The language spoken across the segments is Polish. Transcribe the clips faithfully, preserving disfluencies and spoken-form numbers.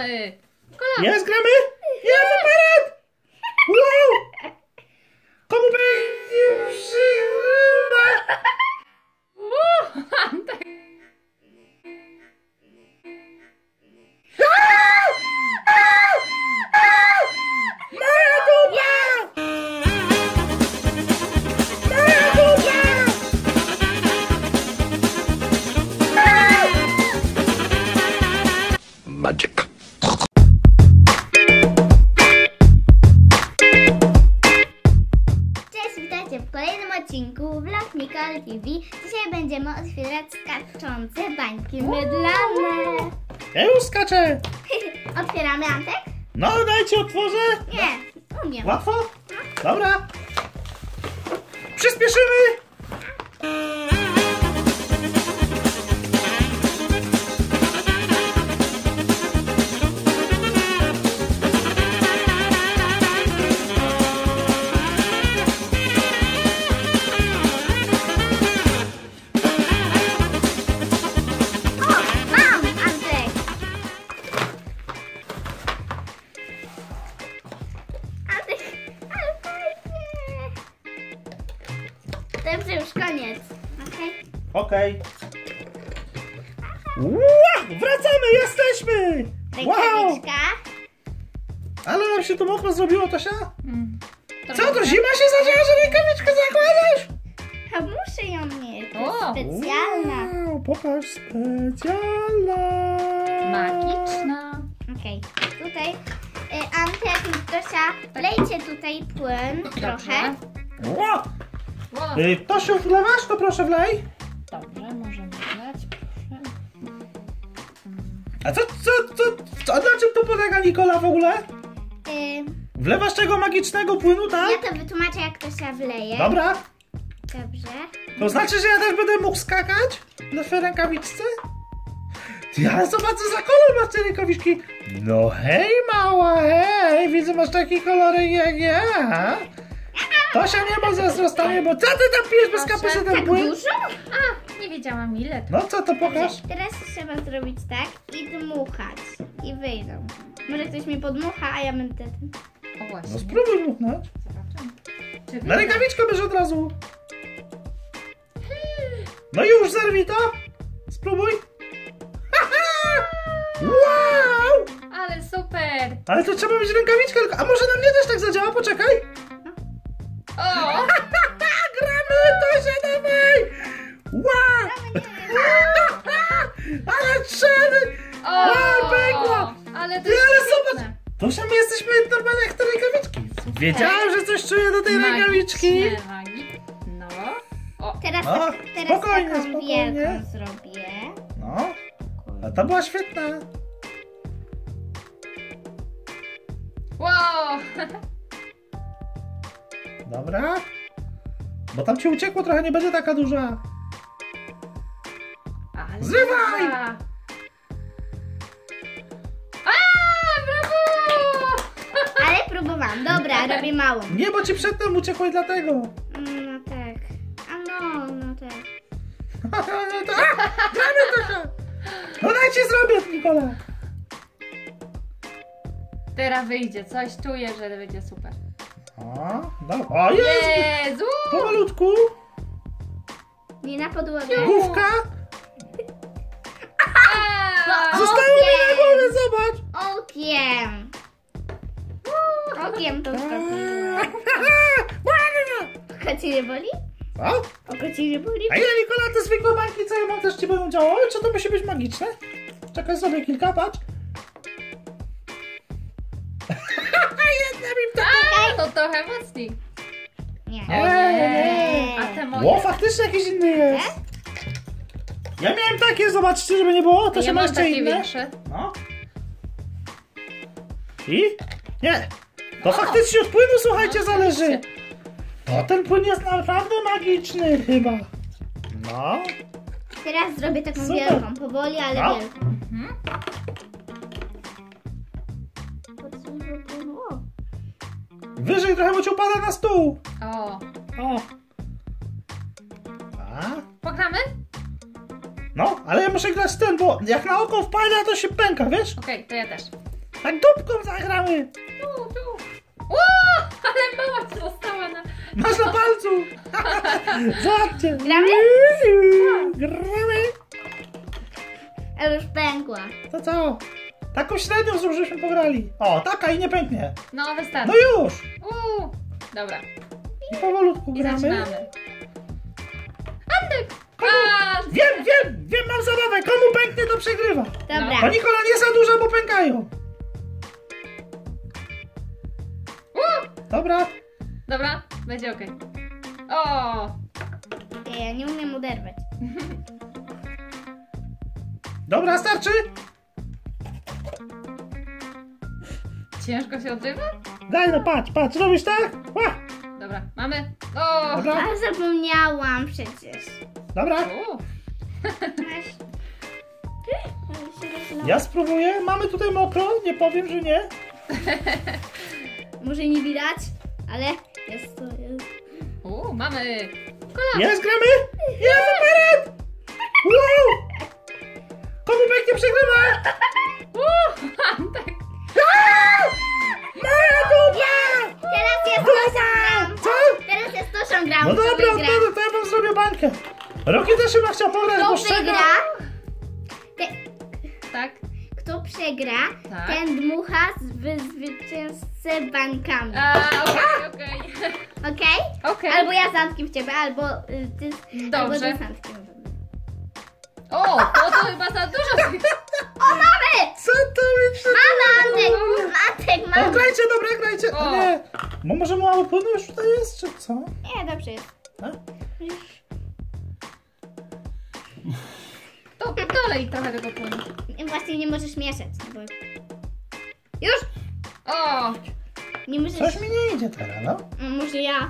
gramy! Kola. Jest, gramy? Jest, aparat! Wow! Komu będzie przyjemne? Moja dupa! Moja dupa! Magic. Cześć, witajcie w kolejnym odcinku Vlog Nicole T V. Dzisiaj będziemy otwierać skaczące bańki mydlane. Ja już skaczę. Otwieramy, Antek? No, dajcie, otworzę. Nie, umiem. Łatwo? Dobra. Przyspieszymy. Dobrze, już koniec. Okej? Okej. Wow, wracamy, jesteśmy! Wow! Rękawiczka. Ale nam się to mokro zrobiło, Tosia? Mm. Co, to zima się zaczęła, że rękawiczkę zakładasz? A muszę ją mieć. To O! jest specjalna. Wow, pokaż, specjalna. Magiczna. Okej, tutaj y, Antek i Tosia, wlejcie tutaj płyn trochę. Wow. Wow. Y, Tosiu, wlewasz? To proszę wlej. Dobrze, możemy wlać, proszę. A co, co, co, co, na czym to polega, Nikola, w ogóle? Y, Wlewasz tego magicznego płynu, tak? ja to wytłumaczę, jak Tosia wleje. Dobra. Dobrze. To znaczy, że ja też będę mógł skakać na swojej rękawiczce? Ty, ale zobacz, co za kolor masz tej rękawiczki. No hej, mała, hej, widzę, masz taki kolorek jak ja. Tosia nie ma zazdrostania, bo co ty tam pijesz bez kapy, że ten Tak płyn? dużo? A, nie wiedziałam ile. No co, to pokaż. Teraz trzeba zrobić tak i dmuchać. I wyjdą. Może ktoś mi podmucha, a ja będę ten. O właśnie. No spróbuj dmuchnąć. Zobaczymy. Czy Na wyjdzie? rękawiczkę bierz od razu. No już, zerwij to. Spróbuj. Wow! Ale super! Ale to trzeba mieć rękawiczkę, a może na mnie też tak zadziała? Poczekaj. O! Gramy, Tosia, dawaj! Wow! Ale trzedy! O! Wow, pękło! Ale to Ty, jest ale piękne. zobacz! Tosia, my jesteśmy normalnie jak te rękawiczki. Wiedziałem, że coś czuję do tej rękawiczki. Magiczne, magi- No. O, Teraz, O, tak, teraz spokojnie, taką spokojnie. wielką zrobię. No, a to była świetna. wow! Dobra. Bo tam ci uciekło trochę, nie będzie taka duża. Ale Zrywaj! dobra. A, brawo! Ale próbowałam. Dobra, robię małą. Nie, bo ci przedtem uciekło i dlatego. Mm, No tak. A no, no tak. No to, a, gramy Tosia. No dajcie zrobię, Nikola. Teraz wyjdzie, coś czuję, że będzie super. O, dobra. O, jest! Jezu! Pomalutku. Nie na podłogę. Główka. A, Zostało mi na głowie, zobacz. Okiem. Okiem to zrobiłam. Oko ci nie boli? Co? Oko ci nie boli? A ile, Nikola, te zwykłe bańki, co ja mam, też ci będą działały? Czy to musi być magiczne? Czekaj sobie kilka, patrz. Jedna mi to... A, to trochę mocniej. Nie. Nie, nie. A te moje? O, faktycznie jakiś inny jest. Ja miałem takie, zobaczcie, żeby nie było. To Ja się ma mam jeszcze takie inne. większe. No. I? Nie. To faktycznie od płynu, słuchajcie, No, zależy. oczywiście. O, ten płyn jest naprawdę magiczny chyba. No. Teraz zrobię taką Super. wielką. Powoli, ale No. wielką. Mhm. O. Wyżej trochę, bo ci upada na stół. O. O. A? Pogramy? No, ale ja muszę grać ten, bo jak na oko wpada, to się pęka, wiesz? Okej, to ja też. Tak dupką zagramy. Tu, tu. O, ale mała ci została na... Masz na palcu. Zobaczcie. Gramy? Gramy. Ale już pękła. To co? Taką średnią zrób, żeśmy pograli. O, taka i nie pęknie. No, wystarczy. No już. Uuu. Dobra. I powolutku I gramy. zaczynamy. Antek! Komu? A, Wiem, wiem, wiem, mam zabawę. Komu pęknie, to przegrywa. Dobra. To Nikola nie za dużo, bo pękają. U, Dobra. dobra, będzie okej. O! Nie, ja nie umiem uderwać. Dobra, starczy. Ciężko się odżywa? Daj no, patrz, patrz, robisz tak? Ła. Dobra, mamy. O! Dobra, A zapomniałam przecież. dobra. U, Masz. Ale się rozlało. Ja spróbuję. Mamy tutaj mokro, nie powiem, że nie. Może nie widać, ale jest to. Jest. u, mamy. Kola! Jest, gramy? Jest, aparat! Wow! Komu pęknie, przegrywa? U, Antek! Moja dupa! Teraz jest Tosia gram. Co? Teraz jest Tosia gram. No Kto dobra, wygra? to, to ja wam zrobię bańkę. Roki też chyba chciał pograć, Kto bo szczega. wygra? Te, Tak? kto przegra, Tak. ten dmucha z zwycięzcę bańkami. A, okej, okej. Okej? Okej. Albo ja z Antkiem w ciebie, albo y, ty z- albo Dobrze. ty z Antkiem. O, to, to chyba za dużo. O, mamy! Co to mi przy... Mamy Antek! Antek, O, mamy! grajcie, dobra, grajcie. O. Nie. Bo może mało płynu już tutaj jest, czy co? Nie, dobrze jest. A? To dolej trochę tego płynu. Właśnie nie możesz mieszać. Bo... Już! O! Nie możesz... Coś mi nie idzie teraz, no. No, może ja.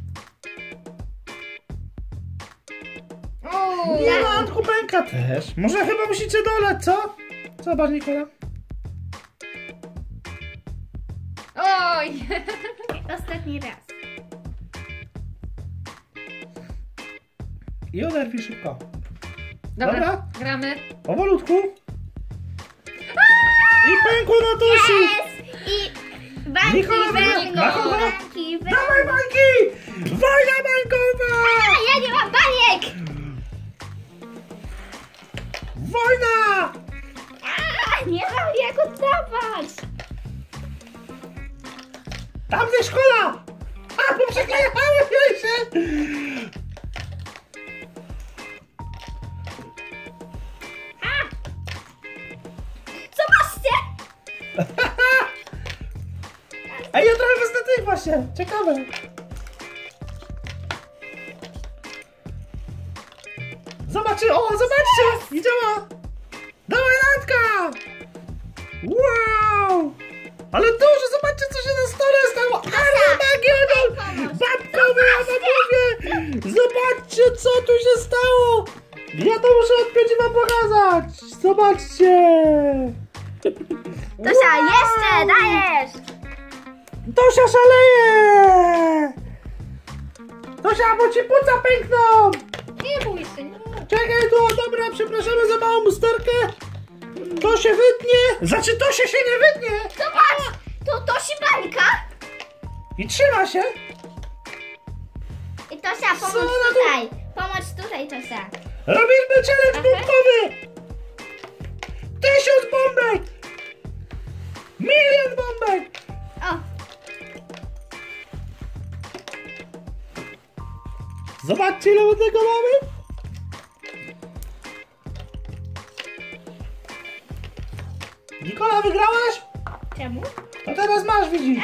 O! Nie no, Antku pęka też. Może chyba musicie dolać, co? Zobacz, Nikola. Oj! Ostatni raz. I oderwij szybko. Dobra, Dobra. gramy. Powolutku. I pękło na Tosi. Jest! I bańki, Nikola, bańki, na kogo? bańki, bańki. Dawaj bańki! Wojna bańkowa! A, ja nie mam baniek! Wojna! A, nie mam jak oddawać! Tam gdzie szkola! A, bo przeklejały się! Zobaczcie! Ej, ja trochę wezmę tych właśnie. Ciekawe. Zobaczcie, o, zobaczcie! I działa! Dawaj, Natka! Wow! Ale dużo, zobaczcie, co się na stole stało! Armagedon! Babkowy, ja wam mówię! Zobaczcie, co tu się stało! Ja to muszę odpiąć i wam pokazać! Zobaczcie! Tosia, jeszcze dajesz! Tosia szaleje! Tosia, bo ci płuca pękną! Nie bój się, nie. Czekaj tu, dobra, przepraszamy za małą usterkę. To się wytnie. Znaczy, to się się nie wytnie. Zobacz! To Tosi bańka! I trzyma się. I Tosia, Co pomóż ona tu- tutaj! Pomóż tutaj, Tosia! Robimy challenge Aha. bombkowy. Tysiąc bombek. Milion bombek. O! Zobaczcie, ile tego mamy. Nikola, wygrałaś? Czemu? To teraz masz, widzisz.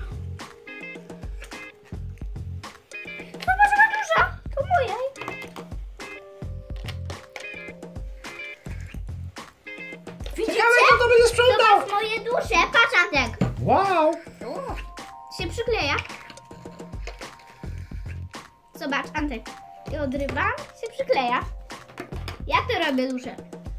Zobacz, ma duża! To moja! Widzicie? Ciekawe, kto to będzie sprzątał. Zobacz moje dusze! Patrz, Antek! Wow. O, Się przykleja. Zobacz, Antek. I odrywam, się przykleja. Jak to robię duszę?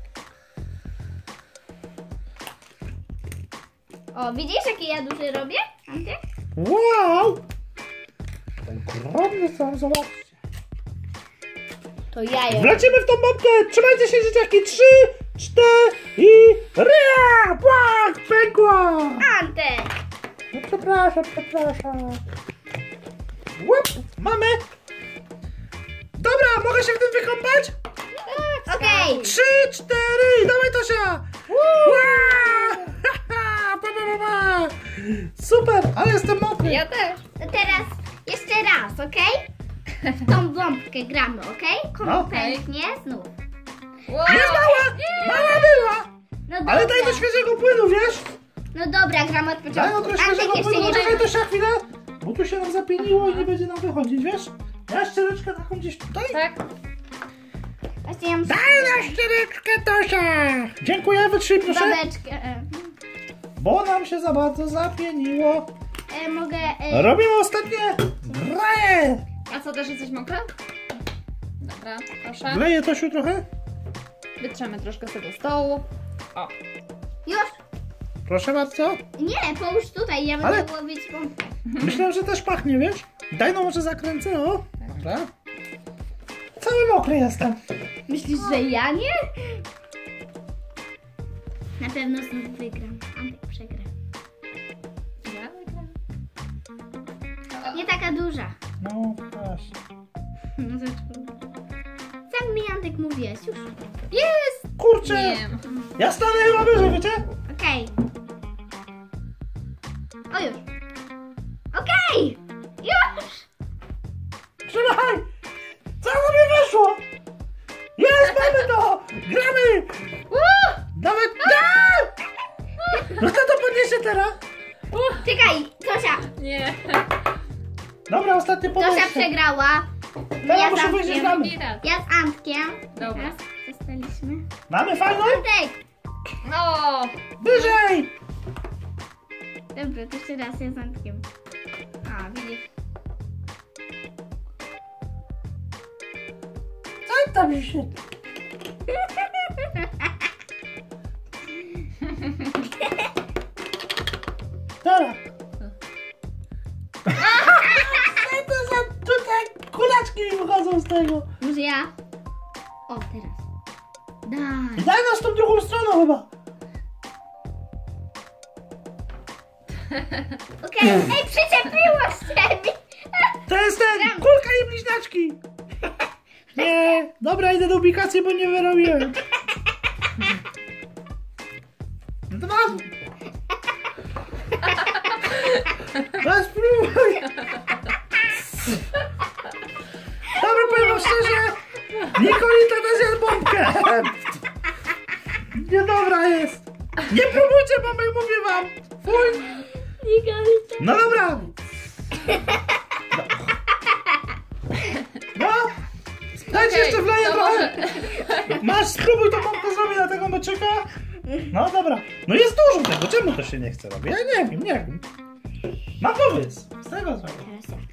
O, widzisz, jakie ja duże robię, Antek? Wow. Ogromny są, zobaczcie. To ja je. Wlecimy w tą bombkę! Trzymajcie się, dzieciaki! Trzy, cztery. Błak, pękło. Antek. No przepraszam, przepraszam. Łup, mamy. Dobra, mogę się w tym wykąpać? Okej. Trzy, cztery, dawaj Tosia! Ua! Ha, ha, pa, pa, pa, pa. Super, ale jestem mokry. Ja też. To teraz jeszcze raz, okej? W tą bombkę gramy, okej? Komu No. pęknie znów. Wow. Jest mała! Mała była! No dobra. Ale daj do świeżego płynu, wiesz? No dobra, gramy od Daj no początku. trochę świeżego Antek jeszcze płynu, nie czekaj ma. Tosia chwilę. Bo tu się nam zapieniło i nie będzie nam wychodzić, wiesz? Ja ściereczkę taką gdzieś tutaj. Tak. Właśnie ja muszę Daj na ściereczkę Tosia! Dziękuję, wytrzyj proszę. babeczkę. E, Bo nam się za bardzo zapieniło. e, mogę... E, Robimy ostatnie graje. A co, też jesteś mokra? Dobra, proszę. Wleję Tosiu trochę? Wytrzemy troszkę z tego stołu. O. już? Proszę bardzo. Nie, połóż tutaj, ja będę Ale- łowić pompkę. Myślę, że też pachnie, wiesz? Daj no może zakręcę, o. Dobra. Cały mokry jestem. Myślisz, że ja nie? Na pewno znów wygram. Antek przegra. Ja wygram. Nie taka duża. No właśnie. No zresztą. Sam mi Antek mówiłeś już. Jest! Kurczę. Nie. Ja stanę chyba wyżej, wiecie? Okej. O już. Okej! Już! Trzymaj! Co na mnie weszło? Jest, mamy to! Gramy! Uuu! Nawet... Da! No kto to podniesie teraz? Czekaj, Tosia. Nie. Dobra, ostatnie Tosia podejście. przegrała. Teraz Ja muszę z wyjść z Antkiem. nami. Drugi raz. Ja z Antkiem. Dobra. Teraz zostaliśmy. Mamy fajną? Antek! No. Wyżej! Dobra, to jeszcze raz ja z Antkiem. A, widzisz. Co tam się... Dobra. Co to za tutaj kulaczki mi wychodzą z tego? Może ja? O, teraz. Daj. Daj nas tą drugą stroną chyba. Okej, ej, przyczepiło się mi. To jest ten, kulka i bliźniaczki. Nie, dobra, idę do ubikacji, bo nie wyrobiłem. Dwa. No spróbuj. Dobra, powiem wam szczerze, Nikolita też jest bombkę. Niedobra jest. Nie próbujcie, bo my mówię wam. Fuj. Nikolita. No dobra. No. Dajcie Okej, jeszcze wleję to trochę. może- Masz, spróbuj tą bombkę zrobić na tego meczyka. No dobra. No jest dużo tego. Czemu to się nie chce robić? Ja nie wiem, nie wiem. No powiedz. Z tego zrobię. Teraz ja.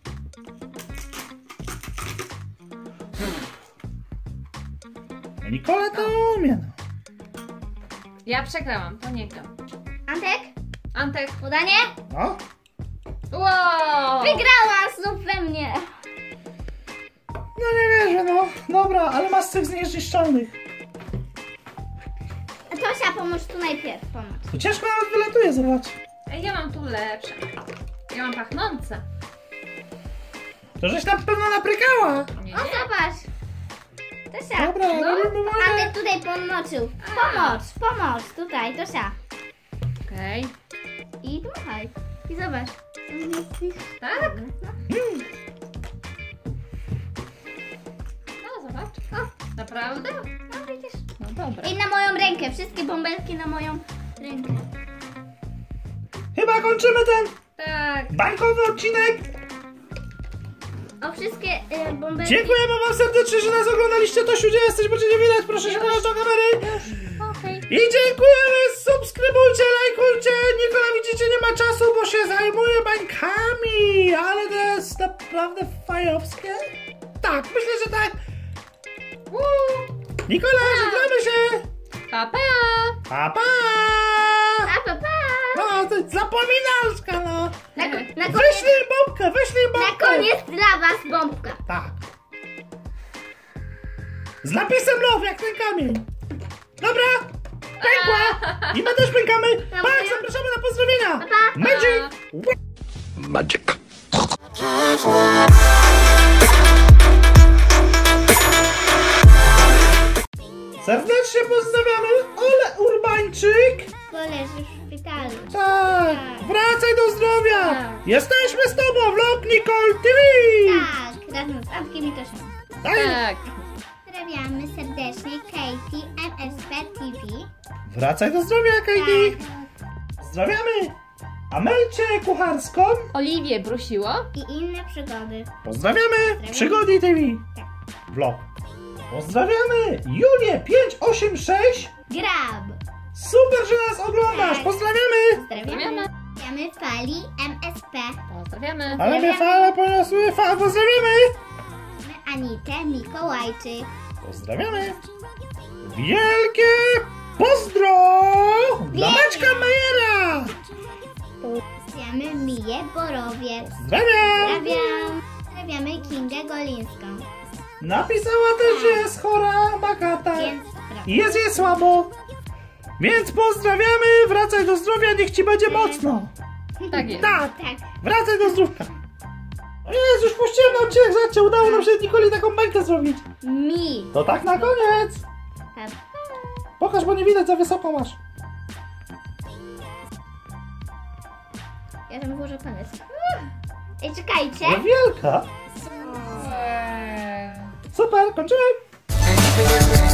No Nikola to umie. No. Ja przegrałam, to nie gram. Antek, Antek. podanie? No. Wow! Wygrała znów we mnie. No nie wierzę, no. Dobra, ale masz tych zniszczalnych. Tosia, pomóż tu najpierw, pomóż. To ciężko nawet wylatuje, zobacz. Ej, ja mam tu lepsze. Ja mam pachnące. To żeś tam pewno naprykała. Nie, O, nie. zobacz. Tosia, Dobra, No. robimy moje. Antek tutaj pomoczył. Pomocz, pomocz, tutaj, Tosia. Okej. I dmuchaj. I zobacz. Tak? No. Hmm. No, zobacz. O, naprawdę? No widzisz. No dobra. I na moją rękę, wszystkie bąbelki na moją rękę. Chyba kończymy ten Tak. bajkowy odcinek. O, wszystkie y, bąbelki. Dziękujemy wam serdecznie, że nas oglądaliście. Tosiu, gdzie jesteś? Bo cię nie widać. Proszę się podać do kamery. Okej. I dziękujemy. Subskrybujcie, lajkujcie. Nikola, widzicie, nie ma czasu, bo się zajmuje bańkami. Ale to jest naprawdę fajowskie. Tak, myślę, że tak. Woo! Nikola, żegnamy się. Pa, pa! Pa, pa. A, pa, pa. No, to jest zapominalska, no. Na, ko- na, koniec, Wyślij bombkę, wyślij na bombkę. koniec dla was bombka. Tak. Z napisem love, jak ten kamień. Dobra, pękła. I my też pękamy. Pa, zapraszamy na pozdrowienia. Pa. Magic. Magic. Serdecznie pozdrawiamy Ole Urbańczyk. Bo leży w szpitalu. Tak, wracaj do zdrowia. Tak. Jesteśmy z tobą, vlog Nicole T V. Tak, razem z Antkiem i Tosią. Tak. Tak. Pozdrawiamy serdecznie Katie M S P T V. Wracaj do zdrowia, Katie. Tak. Pozdrawiamy Amelcię Kucharską. Oliwię Brusiło. I inne przygody. Pozdrawiamy Przygody T V. Tak. Vlog. Pozdrawiamy Julię pięć osiem sześć. Grab. Super, że nas oglądasz. Tak. Pozdrawiamy. Pozdrawiamy. Pozdrawiamy Fali M S P. Pozdrawiamy. Ale mnie fala poniosły. Fa, pozdrawiamy. Anitę Mikołajczyk. Pozdrawiamy. Wielkie pozdro dla Maćka Majera. Pozdrawiamy Miję Borowiec. Pozdrawiam. Pozdrawiam. Pozdrawiamy Kingę Golińską. Napisała też, że jest chora, ma katar. Więc I jest jej słabo. Więc pozdrawiamy. Wracaj do zdrowia, niech ci będzie mocno. Tak jest. Tak. tak. Wracaj do zdrówka. O Jezu, już puściłem na odcinek, zobaczcie, udało nam się Nikoli taką bańkę zrobić. Mi. To tak na koniec. Tak. Pokaż, bo nie widać, za wysoko masz. Ja tam włożę koniec. Ej, czekajcie. Ale wielka. Eee. Super, kończymy.